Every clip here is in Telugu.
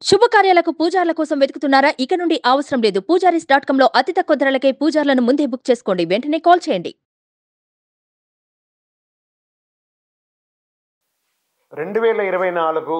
శుభకార్యాలకు పూజార్ల కోసం వెతుకుతున్నారా? ఇక నుండి అవసరం లేదు. పూజారీస్.com లో అతి తక్కువ ధరలకే పూజార్లను ముందే బుక్ చేసుకోండి. వెంటనే కాల్ చేయండి. 2024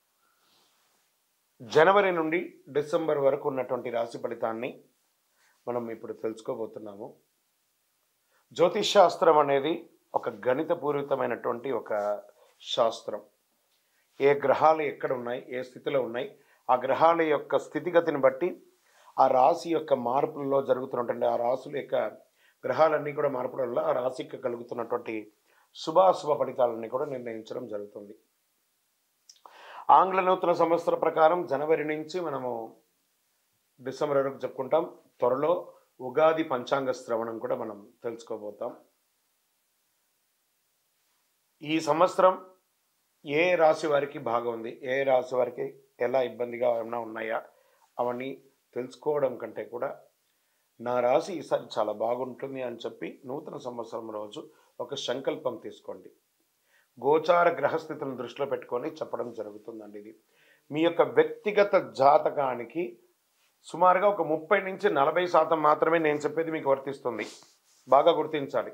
జనవరి నుండి డిసెంబర్ వరకు ఉన్నటువంటి రాశి ఫలితాన్ని మనం ఇప్పుడు తెలుసుకోబోతున్నాము. జ్యోతిష్ శాస్త్రం అనేది ఒక గణితపూరితమైనటువంటి ఒక శాస్త్రం. ఏ గ్రహాలు ఎక్కడ ఉన్నాయి, ఏ స్థితిలో ఉన్నాయి, ఆ గ్రహాల యొక్క స్థితిగతిని బట్టి ఆ రాశి యొక్క మార్పులలో జరుగుతున్నటువంటి ఆ రాశుల యొక్క గ్రహాలన్నీ కూడా మార్పుల వల్ల ఆ రాశికి కలుగుతున్నటువంటి శుభాశుభ ఫలితాలన్నీ కూడా నిర్ణయించడం జరుగుతుంది. ఆంగ్ల నూతన సంవత్సర ప్రకారం జనవరి నుంచి మనము డిసెంబర్ వరకు చెప్పుకుంటాం. త్వరలో ఉగాది పంచాంగ శ్రవణం కూడా మనం తెలుసుకోబోతాం. ఈ సంవత్సరం ఏ రాశి వారికి బాగుంది, ఏ రాశి వారికి ఎలా ఇబ్బందిగా ఏమైనా ఉన్నాయా అవన్నీ తెలుసుకోవడం కంటే కూడా నా రాశి ఈసారి చాలా బాగుంటుంది అని చెప్పి నూతన సంవత్సరం రోజు ఒక సంకల్పం తీసుకోండి. గోచార గ్రహస్థితులను దృష్టిలో పెట్టుకొని చెప్పడం జరుగుతుందండి. ఇది మీ యొక్క వ్యక్తిగత జాతకానికి సుమారుగా ఒక 30 నుంచి 40% మాత్రమే నేను చెప్పేది మీకు వర్తిస్తుంది. బాగా గుర్తించాలి.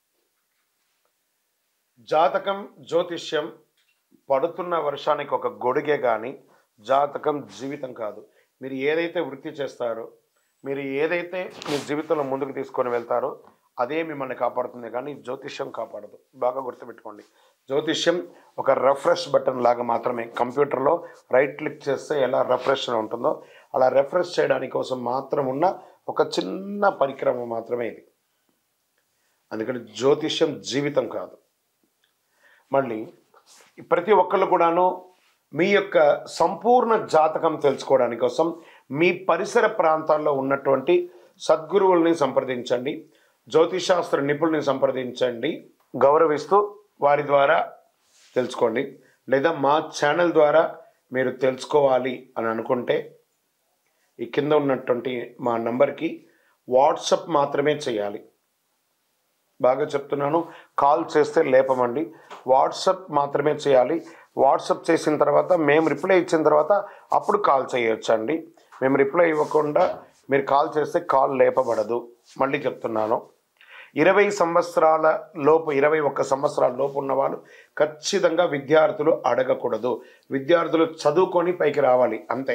జాతకం, జ్యోతిష్యం పడుతున్న వర్షానికి ఒక గొడుగే కానీ జాతకం జీవితం కాదు. మీరు ఏదైతే వృత్తి చేస్తారో, మీరు ఏదైతే మీ జీవితంలో ముందుకు తీసుకొని వెళ్తారో అదే మిమ్మల్ని కాపాడుతుంది, కానీ జ్యోతిష్యం కాపాడదు. బాగా గుర్తుపెట్టుకోండి. జ్యోతిష్యం ఒక రిఫ్రెష్ బటన్ లాగా మాత్రమే. కంప్యూటర్లో రైట్ క్లిక్ చేస్తే ఎలా రిఫ్రెష్ ఉంటుందో అలా రిఫ్రెష్ చేయడానికి కోసం మాత్రం ఉన్న ఒక చిన్న పరికరం మాత్రమే ఇది. అందుకని జ్యోతిష్యం జీవితం కాదు. మళ్ళీ ప్రతి ఒక్కళ్ళు కూడాను మీ యొక్క సంపూర్ణ జాతకం తెలుసుకోవడానికి కోసం మీ పరిసర ప్రాంతాల్లో ఉన్నటువంటి సద్గురువుల్ని సంప్రదించండి, జ్యోతిషాస్త్ర నిపుణుల్ని సంప్రదించండి, గౌరవిస్తూ వారి ద్వారా తెలుసుకోండి. లేదా మా ఛానల్ ద్వారా మీరు తెలుసుకోవాలి అని అనుకుంటే ఈ కింద ఉన్నటువంటి మా నంబర్కి వాట్సప్ మాత్రమే చేయాలి. బాగా చెప్తున్నాను, కాల్ చేస్తే లేపమండి. వాట్సప్ మాత్రమే చేయాలి. వాట్సప్ చేసిన తర్వాత మేము రిప్లై ఇచ్చిన తర్వాత అప్పుడు కాల్ చేయొచ్చండి. మేము రిప్లై ఇవ్వకుండా మీరు కాల్ చేస్తే కాల్ లేపబడదు. మళ్ళీ చెప్తున్నాను, 20 సంవత్సరాల లోపు 21 సంవత్సరాల లోపు ఉన్నవాళ్ళు ఖచ్చితంగా విద్యార్థులు అడగకూడదు. విద్యార్థులు చదువుకొని పైకి రావాలి అంతే.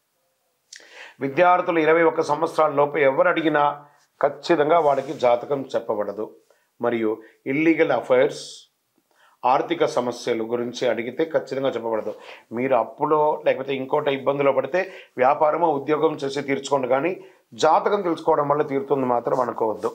విద్యార్థులు 21 సంవత్సరాల లోపు ఎవరు అడిగినా ఖచ్చితంగా వాడికి జాతకం చెప్పబడదు. మరియు ఇల్లీగల్ అఫైర్స్, ఆర్థిక సమస్యల గురించి అడిగితే ఖచ్చితంగా చెప్పబడదు. మీరు అప్పులో లేకపోతే ఇంకోటి ఇబ్బందులో పడితే వ్యాపారమో ఉద్యోగం చేసి తీర్చుకోండి, కానీ జాతకం తెలుసుకోవడం వల్ల తీరుతుంది మాత్రం అనుకోవద్దు.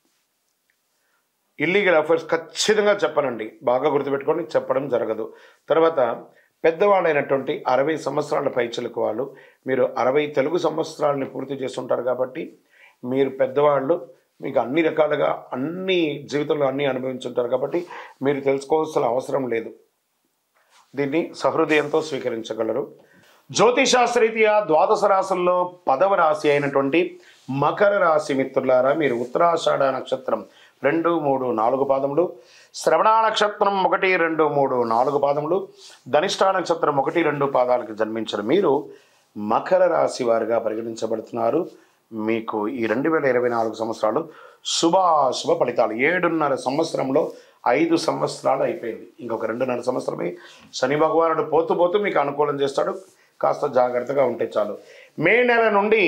ఇల్లీగల్ అఫైర్స్ ఖచ్చితంగా చెప్పనండి. బాగా గుర్తుపెట్టుకొని చెప్పడం జరగదు. తర్వాత పెద్దవాళ్ళైనటువంటి 60 సంవత్సరాల పైచిలకు వాళ్ళు, మీరు 60 తెలుగు సంవత్సరాలని పూర్తి చేస్తుంటారు కాబట్టి మీరు పెద్దవాళ్ళు, మీకు అన్ని రకాలుగా అన్ని జీవితంలో అన్నీ అనుభవించుంటారు కాబట్టి మీరు తెలుసుకోవాల్సిన అవసరం లేదు. దీన్ని సహృదయంతో స్వీకరించగలరు. జ్యోతిషాస్త్రరీత్యా ద్వాదశ రాశుల్లో 10వ రాశి అయినటువంటి మకర రాశి మిత్రులారా, మీరు ఉత్తరాషాఢ నక్షత్రం 2, 3, 4 పాదములు, శ్రవణ నక్షత్రం 1, 2, 3, 4 పాదములు, ధనిష్ఠా నక్షత్రం 1, 2 పాదాలకు జన్మించిన మీరు మకర రాశి వారిగా పరిగణించబడుతున్నారు. మీకు ఈ 2024 సంవత్సరాలు శుభాశుభ ఫలితాలు. 7.5 సంవత్సరంలో 5 సంవత్సరాలు అయిపోయింది. ఇంకొక 2.5 సంవత్సరమే. శని భగవానుడు పోతూ పోతూ మీకు అనుకూలం చేస్తాడు. కాస్త జాగ్రత్తగా ఉంటే చాలు. మే నెల నుండి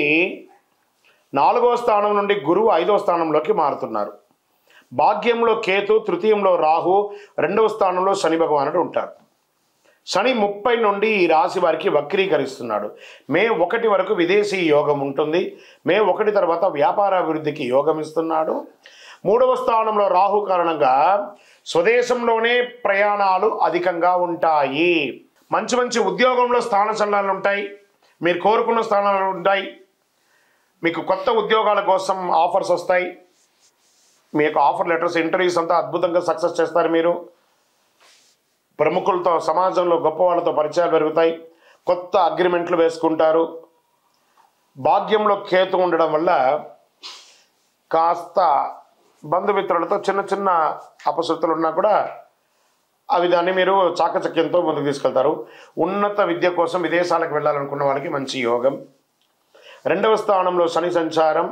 4వ స్థానం నుండి గురువు 5వ స్థానంలోకి మారుతున్నారు. భాగ్యంలో కేతు, తృతీయంలో రాహు, 2వ స్థానంలో శని భగవానుడు ఉంటారు. శని 30 నుండి ఈ రాశి వారికి వక్రీకరిస్తున్నాడు. మే 1 వరకు విదేశీ యోగం ఉంటుంది. మే 1 తర్వాత వ్యాపారాభివృద్ధికి యోగం ఇస్తున్నాడు. 3వ స్థానంలో రాహు కారణంగా స్వదేశంలోనే ప్రయాణాలు అధికంగా ఉంటాయి. మంచి మంచి ఉద్యోగంలో స్థాన చలనాలు ఉంటాయి. మీరు కోరుకున్న స్థానాలు ఉంటాయి. మీకు కొత్త ఉద్యోగాల కోసం ఆఫర్స్ వస్తాయి. మీ యొక్క ఆఫర్ లెటర్స్, ఇంటర్వ్యూస్ అంతా అద్భుతంగా సక్సెస్ చేస్తారు. మీరు ప్రముఖులతో, సమాజంలో గొప్ప వాళ్ళతో పరిచయాలు పెరుగుతాయి. కొత్త అగ్రిమెంట్లు వేసుకుంటారు. భాగ్యంలో కేతు ఉండడం వల్ల కాస్త బంధుమిత్రులతో చిన్న చిన్న అపశృతులు ఉన్నా కూడా అవి దాన్ని మీరు చాకచక్యంతో ముందుకు తీసుకెళ్తారు. ఉన్నత విద్య కోసం విదేశాలకు వెళ్ళాలనుకున్న వాళ్ళకి మంచి యోగం. 2వ స్థానంలో శని సంచారం.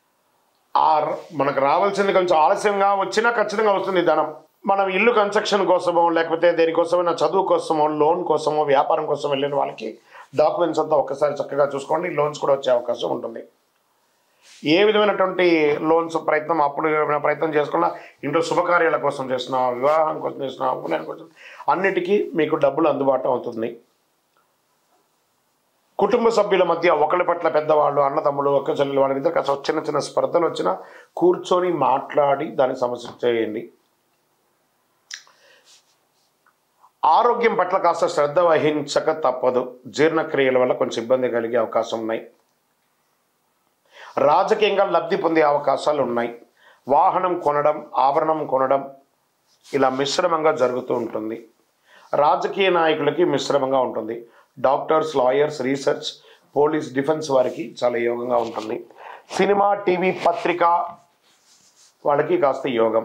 మనకు రావాల్సింది కొంచెం ఆలస్యంగా వచ్చినా ఖచ్చితంగా వస్తుంది ధనం. మనం ఇల్లు కన్స్ట్రక్షన్ కోసమో లేకపోతే దేనికోసమైనా చదువు కోసమో లోన్ కోసమో వ్యాపారం కోసం వెళ్ళిన వాళ్ళకి డాక్యుమెంట్స్ అంతా ఒక్కసారి చక్కగా చూసుకోండి. లోన్స్ కూడా వచ్చే అవకాశం ఉంటుంది. ఏ విధమైనటువంటి లోన్స్ ప్రయత్నం అప్పుడు ఏమైనా ప్రయత్నం చేసుకున్నా, ఇంట్లో శుభకార్యాల కోసం చేసినా, వివాహం కోసం చేసినా, ఉపనయనం కోసం అన్నిటికీ మీకు డబ్బులు అందుబాటు అవుతుంది. కుటుంబ సభ్యుల మధ్య ఒకరి పట్ల పెద్దవాళ్ళు, అన్నదమ్ములు, ఒక్క చెల్లెలు వాళ్ళ మీద కాస్త చిన్న చిన్న స్పర్ధలు వచ్చినా కూర్చొని మాట్లాడి దాన్ని సమస్య చేయండి. ఆరోగ్యం పట్ల కాస్త శ్రద్ధ వహించక తప్పదు. జీర్ణక్రియల వల్ల కొంచెం ఇబ్బంది కలిగే అవకాశం ఉన్నాయి. రాజకీయంగా లబ్ధి పొందే అవకాశాలు ఉన్నాయి. వాహనం కొనడం, ఆభరణం కొనడం ఇలా మిశ్రమంగా జరుగుతూ ఉంటుంది. రాజకీయ నాయకులకి మిశ్రమంగా ఉంటుంది. Doctors, lawyers, research, police, defence వారికి చాలా యోగంగా ఉంటుంది. సినిమా, టీవీ, పత్రిక వాళ్ళకి కాస్త యోగం.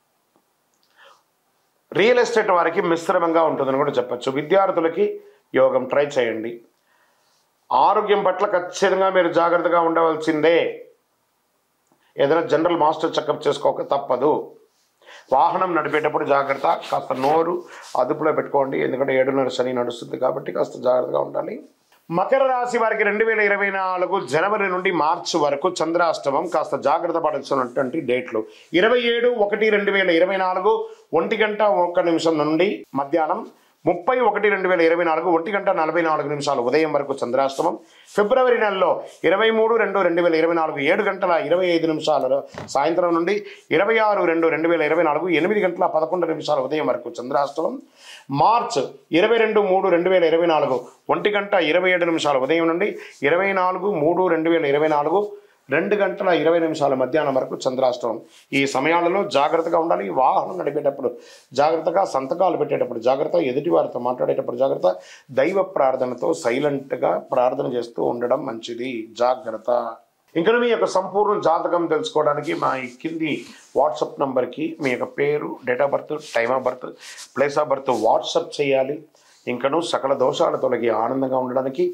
రియల్ ఎస్టేట్ వారికి మిశ్రమంగా ఉంటుందని కూడా చెప్పచ్చు. విద్యార్థులకి యోగం. ట్రై చేయండి. ఆరోగ్యం పట్ల ఖచ్చితంగా మీరు జాగ్రత్తగా ఉండవలసిందే. ఏదైనా జనరల్ మాస్టర్ చెకప్ చేసుకోక తప్పదు. వాహనం నడిపేటప్పుడు జాగ్రత్త. కాస్త నోరు అదుపులో పెట్టుకోండి. ఎందుకంటే 7:30 శని నడుస్తుంది కాబట్టి కాస్త జాగ్రత్తగా ఉండాలి. మకర రాశి వారికి 2024 జనవరి నుండి మార్చి వరకు చంద్రాష్టమం. కాస్త జాగ్రత్త పడాల్సినటువంటి డేట్లు 27/1/2024 1:01 నుండి మధ్యాహ్నం 30/1/2024 1:44 ఉదయం వరకు చంద్రాష్టమం. ఫిబ్రవరి నెలలో 23/2/2024 7:25 సాయంత్రం నుండి 26/2/2024 8:11 ఉదయం వరకు చంద్రాష్టమం. మార్చ్ 22/3/2024 1:27 ఉదయం నుండి 24/3/2024 2:20 మధ్యాహ్నం వరకు చంద్రాష్టమం. ఈ సమయాలలో జాగ్రత్తగా ఉండాలి. వాహనం నడిపేటప్పుడు జాగ్రత్తగా, సంతకాలు పెట్టేటప్పుడు జాగ్రత్త, ఎదుటి వారితో మాట్లాడేటప్పుడు జాగ్రత్త, దైవ ప్రార్థనతో సైలెంట్గా ప్రార్థన చేస్తూ ఉండడం మంచిది. జాగ్రత్త. ఇంకా మీ యొక్క సంపూర్ణ జాతకం తెలుసుకోవడానికి మా ఈ కింది వాట్సాప్ నంబర్కి మీ యొక్క పేరు, date of birth, time of birth, place of birth WhatsApp చేయాలి. ఇంకను సకల దోషాల తొలగి ఆనందంగా ఉండడానికి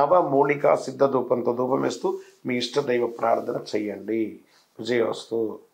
నవమూలికా సిద్ధ ధూపంతో ధూపం వేస్తూ మీ ఇష్ట దైవ ప్రార్థన చేయండి. విజయోస్తు.